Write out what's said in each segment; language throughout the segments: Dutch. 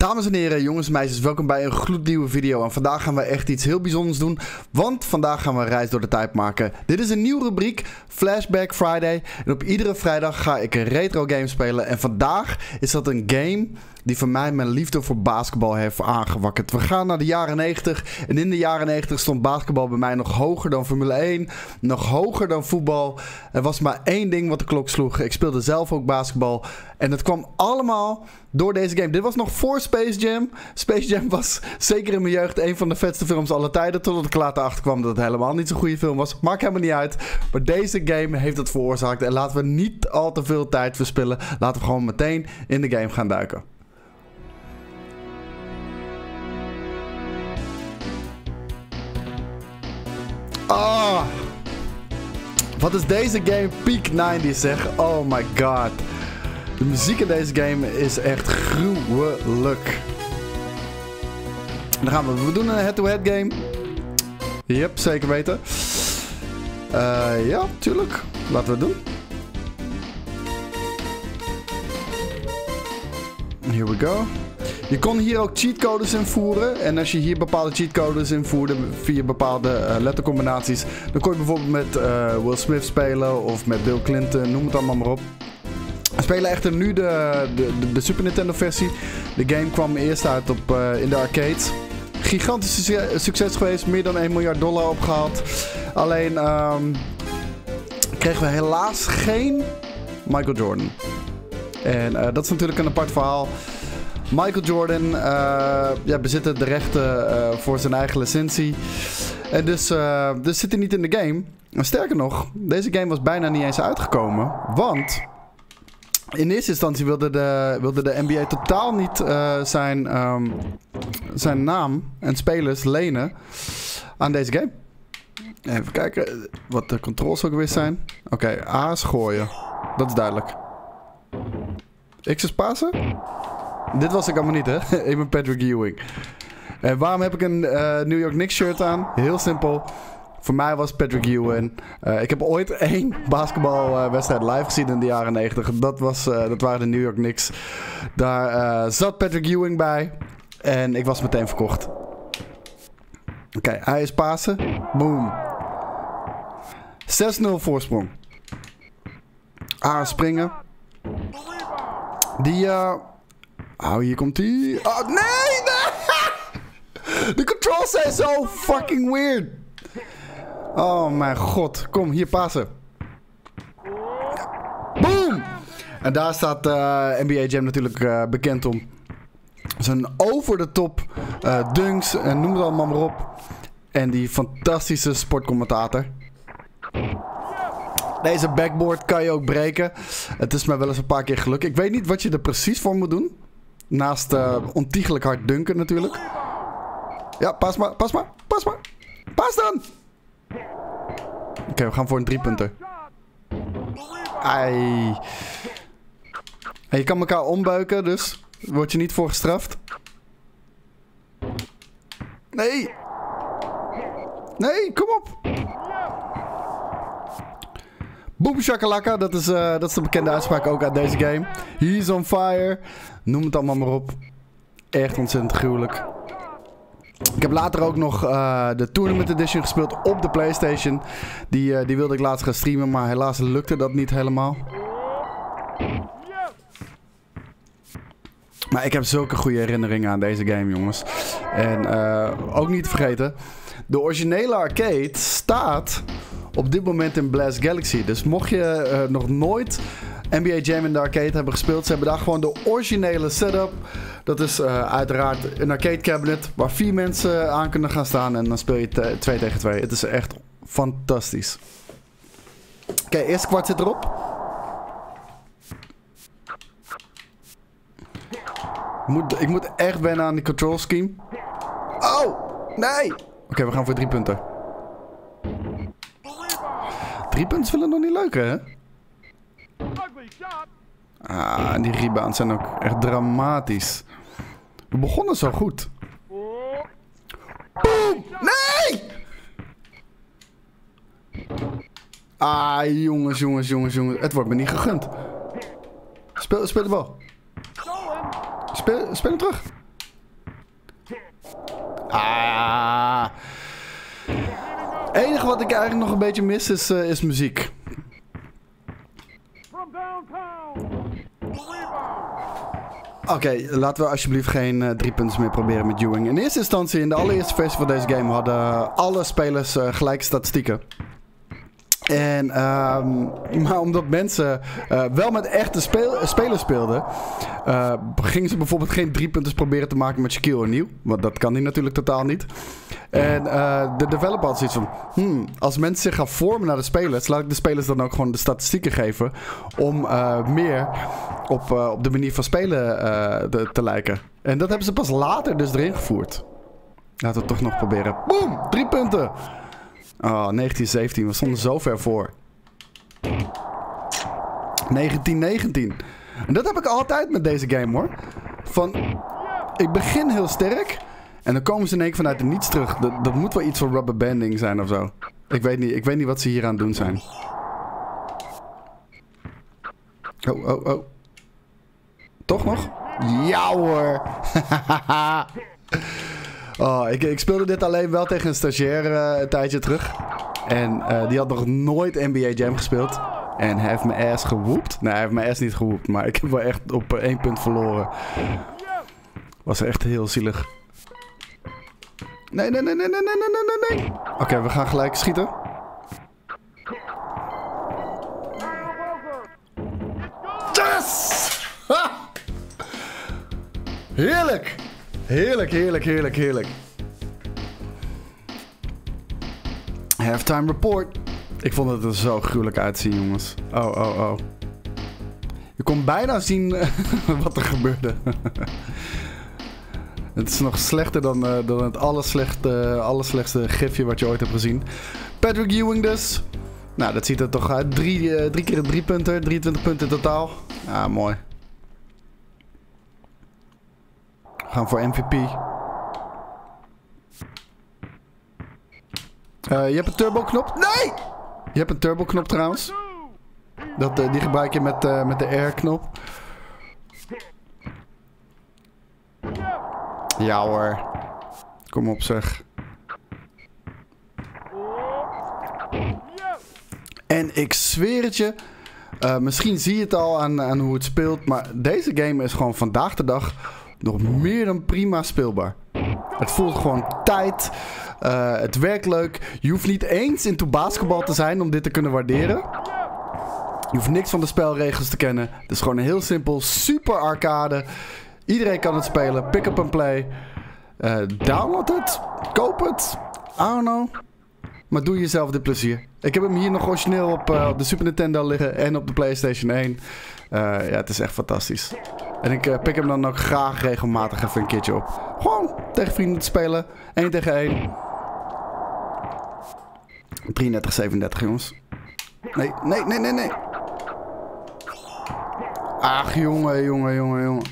Dames en heren, jongens en meisjes, welkom bij een gloednieuwe video. En vandaag gaan we echt iets heel bijzonders doen, want vandaag gaan we een reis door de tijd maken. Dit is een nieuwe rubriek, Flashback Friday. En op iedere vrijdag ga ik een retro game spelen. En vandaag is dat een game die voor mij mijn liefde voor basketbal heeft aangewakkerd. We gaan naar de jaren 90. En in de jaren 90 stond basketbal bij mij nog hoger dan Formule 1. Nog hoger dan voetbal. Er was maar één ding wat de klok sloeg. Ik speelde zelf ook basketbal. En het kwam allemaal door deze game. Dit was nog voor Space Jam. Space Jam was zeker in mijn jeugd een van de vetste films aller tijden. Totdat ik later achterkwam dat het helemaal niet zo'n goede film was. Maakt helemaal niet uit. Maar deze game heeft het veroorzaakt. En laten we niet al te veel tijd verspillen. Laten we gewoon meteen in de game gaan duiken. Ah, wat is deze game peak 90's zeg. Oh my god. De muziek in deze game is echt gruwelijk. Dan gaan we doen een head-to-head game. Yep, zeker weten. Ja, tuurlijk. Laten we het doen. Here we go. Je kon hier ook cheatcodes invoeren. En als je hier bepaalde cheatcodes invoerde via bepaalde lettercombinaties, dan kon je bijvoorbeeld met Will Smith spelen of met Bill Clinton, noem het allemaal maar op. We spelen echter nu de Super Nintendo versie. De game kwam eerst uit in de arcades. Gigantisch succes geweest, meer dan $1 miljard opgehaald. Alleen kregen we helaas geen Michael Jordan. En dat is natuurlijk een apart verhaal. Michael Jordan bezitte de rechten voor zijn eigen licentie. En dus zit hij niet in de game. En sterker nog, deze game was bijna niet eens uitgekomen. Want in eerste instantie wilde de NBA totaal niet zijn naam en spelers lenen aan deze game. Even kijken wat de controls ook weer zijn. Oké, A is gooien. Dat is duidelijk. X is pasen? Dit was ik allemaal niet, hè? Ik ben Patrick Ewing. En waarom heb ik een New York Knicks shirt aan? Heel simpel. Voor mij was Patrick Ewing. Ik heb ooit 1 basketbalwedstrijd live gezien in de jaren 90. Dat waren de New York Knicks. Daar zat Patrick Ewing bij. En ik was meteen verkocht. Oké, hij is pasen. Boom. 6-0 voorsprong. A springen. Die hier komt hij. Oh, nee! De controls zijn zo fucking weird. Oh mijn god. Kom, hier passen. Boom! En daar staat NBA Jam natuurlijk bekend om. Zijn over de top dunks en noem het allemaal maar op. En die fantastische sportcommentator. Deze backboard kan je ook breken. Het is mij wel eens een paar keer gelukt. Ik weet niet wat je er precies voor moet doen. Naast ontiegelijk hard dunken natuurlijk. Ja, pas maar. Pas dan! Oké, we gaan voor een 3-punter. Ai. En je kan elkaar ombuiken, dus word je niet voor gestraft. Nee! Nee, kom op! Boom shakalaka, dat is de bekende uitspraak ook uit deze game. He's on fire. Noem het allemaal maar op. Echt ontzettend gruwelijk. Ik heb later ook nog de Tournament Edition gespeeld op de PlayStation. Die wilde ik laatst gaan streamen, maar helaas lukte dat niet helemaal. Maar ik heb zulke goede herinneringen aan deze game, jongens. En ook niet te vergeten, de originele arcade staat op dit moment in Blast Galaxy. Dus mocht je nog nooit NBA Jam in de arcade hebben gespeeld, ze hebben daar gewoon de originele setup. Dat is uiteraard een arcade cabinet waar 4 mensen aan kunnen gaan staan. En dan speel je 2 tegen 2. Het is echt fantastisch. Oké, eerste kwart zit erop. Ik moet echt wennen aan die control scheme. Oh, nee! Oké, we gaan voor 3 punten. 3 punten willen nog niet leuk, hè? Ah, die rebounds zijn ook echt dramatisch. We begonnen zo goed. Boom! Nee! Ah, jongens. Het wordt me niet gegund. Speel de bal. Speel hem terug. Ah. Het enige wat ik eigenlijk nog een beetje mis is muziek. Oké, laten we alsjeblieft geen 3 punten meer proberen met Ewing. In eerste instantie, in de allereerste versie van deze game hadden alle spelers gelijke statistieken. En, maar omdat mensen wel met echte spelers speelden, gingen ze bijvoorbeeld geen 3 punten proberen te maken met Shaquille O'Neal. Want dat kan hij natuurlijk totaal niet. En de developer had zoiets van, als mensen zich gaan vormen naar de spelers, laat ik de spelers dan ook gewoon de statistieken geven om meer op de manier van spelen te lijken. En dat hebben ze pas later dus erin gevoerd. Laten we het toch nog proberen. Boom! 3 punten! Oh, 1917. We stonden zo ver voor. 1919. En dat heb ik altijd met deze game, hoor. Van, ik begin heel sterk. En dan komen ze in één keer vanuit de niets terug. Dat moet wel iets van rubberbanding zijn of zo. Ik weet niet wat ze hier aan het doen zijn. Oh. Toch nog? Ja, hoor. Oh, ik speelde dit alleen wel tegen een stagiair een tijdje terug. En die had nog nooit NBA Jam gespeeld. En hij heeft mijn ass gewoept. Nee, hij heeft mijn ass niet gewoept. Maar ik heb wel echt op 1 punt verloren. Was echt heel zielig. Nee. Oké, we gaan gelijk schieten. Yes! Ha! Heerlijk! Heerlijk. Halftime report. Ik vond het er zo gruwelijk uitzien, jongens. Oh. Je kon bijna zien wat er gebeurde. Het is nog slechter dan het allerslechtste gifje wat je ooit hebt gezien. Patrick Ewing dus. Nou, dat ziet er toch uit. 3 keer 3 punten. 23 punten in totaal. Ja, mooi. We gaan voor MVP. Je hebt een turbo-knop. Nee! Je hebt een turbo-knop trouwens. Die gebruik je met de R-knop. Ja hoor. Kom op zeg. En ik zweer het je. Misschien zie je het al aan hoe het speelt. Maar deze game is gewoon vandaag de dag nog meer dan prima speelbaar. Het voelt gewoon tijd. Het werkt leuk. Je hoeft niet eens into basketbal te zijn om dit te kunnen waarderen. Je hoeft niks van de spelregels te kennen. Het is gewoon heel simpel. Super arcade. Iedereen kan het spelen. Pick up and play. Download het. Koop het. I don't know. Maar doe jezelf dit plezier. Ik heb hem hier nog origineel op de Super Nintendo liggen. En op de PlayStation 1. Ja, het is echt fantastisch. En ik pik hem dan ook graag regelmatig even een keertje op. Gewoon tegen vrienden te spelen. 1 tegen 1. 33-37 jongens. Nee. Ach jongen.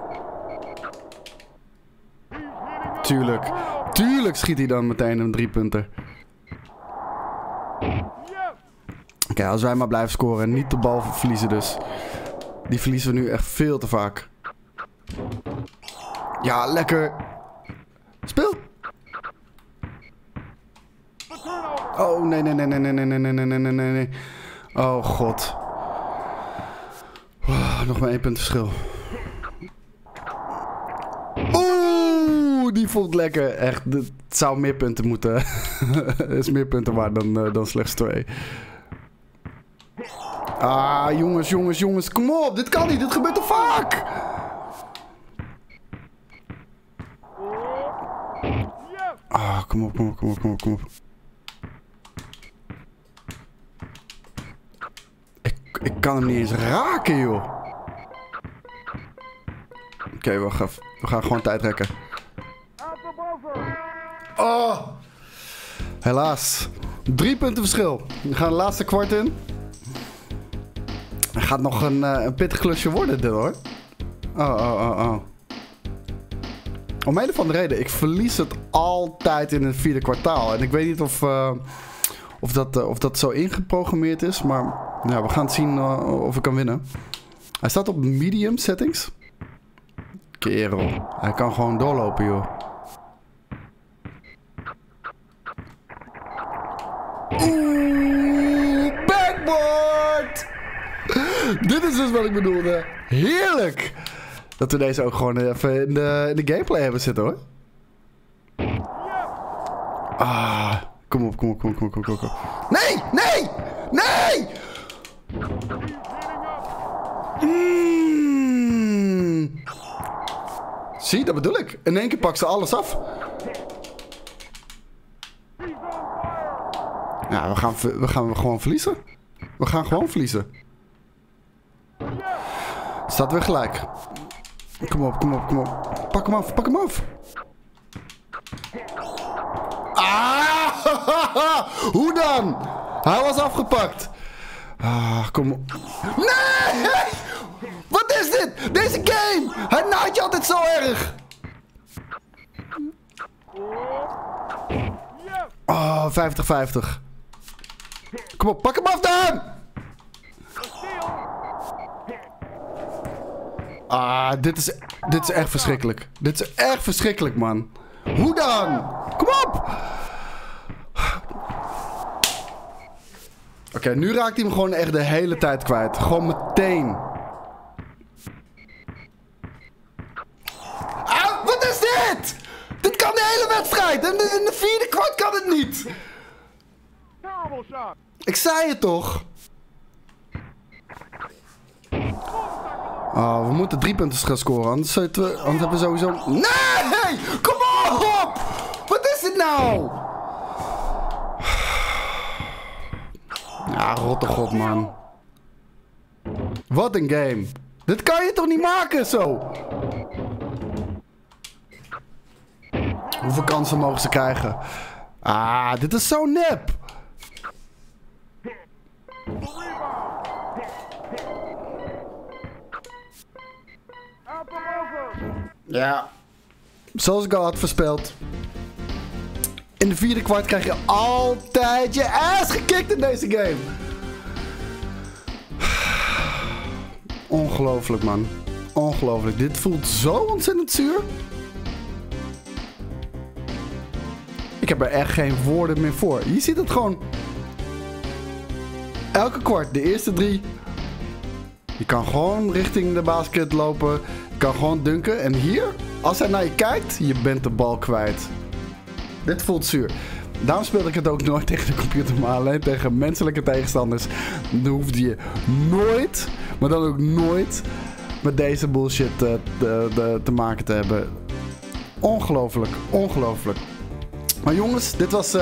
Tuurlijk schiet hij dan meteen een 3-punter. Oké, als wij maar blijven scoren en niet de bal verliezen dus. Die verliezen we nu echt veel te vaak. Ja, lekker. Speel. Oh, nee. Oh, god. Nog maar 1 punt verschil. Oeh, die voelt lekker. Echt, het zou meer punten moeten. Het is meer punten waard dan slechts 2. Ah, jongens. Kom op, dit kan niet. Dit gebeurt te vaak. Ah, kom op. Ik kan hem niet eens raken, joh. Oké, wacht even. We gaan gewoon tijd rekken. Oh! Helaas. 3 punten verschil. We gaan de laatste kwart in. Het gaat nog een pittig klusje worden, dit hoor. Oh. Om een of andere reden, ik verlies het altijd in het 4e kwartaal. En ik weet niet of dat zo ingeprogrammeerd is. Maar ja, we gaan het zien of ik kan winnen. Hij staat op medium settings. Kerel, hij kan gewoon doorlopen, joh. Oeh, backboard! Dit is dus wat ik bedoelde. Heerlijk! Dat we deze ook gewoon even in de gameplay hebben zitten, hoor. Ah, kom op. Nee! Zie, dat bedoel ik. In één keer pakt ze alles af. Ja, we gaan gewoon verliezen. We gaan gewoon verliezen. Staat weer gelijk. Kom op. Pak hem af. Ah! Hoe dan? Hij was afgepakt. Ah, kom op. Nee! Wat is dit? Deze game! Hij naait je altijd zo erg. Oh, 50-50. Kom op, pak hem af dan! Ah, dit is echt verschrikkelijk. Dit is echt verschrikkelijk, man. Hoe dan? Kom op! Oké, nu raakt hij hem gewoon echt de hele tijd kwijt. Gewoon meteen. Ah, wat is dit? Dit kan de hele wedstrijd. En in de vierde kwart kan het niet. Ik zei het toch? Oh, we moeten 3 punten gaan scoren. Anders hebben we sowieso... Nee! Kom op! Wat is dit nou? Ja, rotte god, man. Wat een game. Dit kan je toch niet maken, zo? Hoeveel kansen mogen ze krijgen? Ah, dit is zo nep. Ja. Zoals ik al had voorspeld. In de vierde kwart krijg je altijd je ass gekikt in deze game. Ongelooflijk, man. Ongelooflijk. Dit voelt zo ontzettend zuur. Ik heb er echt geen woorden meer voor. Je ziet het gewoon. Elke kwart, de eerste 3. Je kan gewoon richting de basket lopen. Je kan gewoon dunken. En hier, als hij naar je kijkt, je bent de bal kwijt. Dit voelt zuur. Daarom speelde ik het ook nooit tegen de computer, maar alleen tegen menselijke tegenstanders. Dan hoefde je nooit, maar dan ook nooit, met deze bullshit te maken te hebben. Ongelooflijk, ongelooflijk. Maar jongens, dit was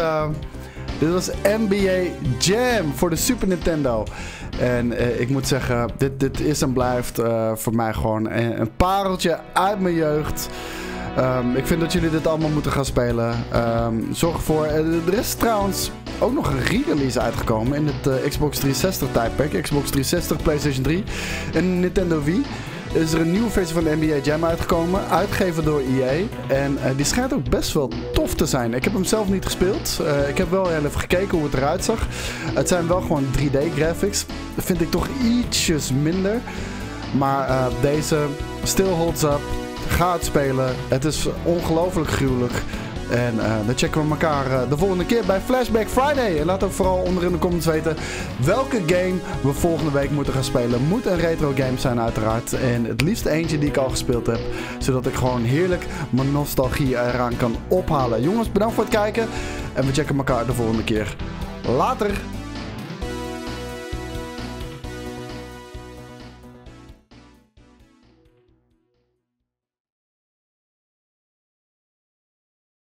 NBA Jam voor de Super Nintendo. En ik moet zeggen, dit is en blijft voor mij gewoon een pareltje uit mijn jeugd. Ik vind dat jullie dit allemaal moeten gaan spelen. Zorg ervoor. Er is trouwens ook nog een re-release uitgekomen in het Xbox 360 tijdperk. Xbox 360, PlayStation 3 en Nintendo Wii. Is er een nieuwe versie van de NBA Jam uitgekomen. Uitgegeven door EA. En die schijnt ook best wel tof te zijn. Ik heb hem zelf niet gespeeld. Ik heb wel heel even gekeken hoe het eruit zag. Het zijn wel gewoon 3D graphics. Dat vind ik toch ietsjes minder. Maar deze still holds up. Ga het spelen. Het is ongelooflijk gruwelijk. En dan checken we elkaar de volgende keer bij Flashback Friday. En laat ook vooral onder in de comments weten welke game we volgende week moeten gaan spelen. Moet een retro game zijn uiteraard. En het liefst eentje die ik al gespeeld heb. Zodat ik gewoon heerlijk mijn nostalgie eraan kan ophalen. Jongens, bedankt voor het kijken. En we checken elkaar de volgende keer. Later!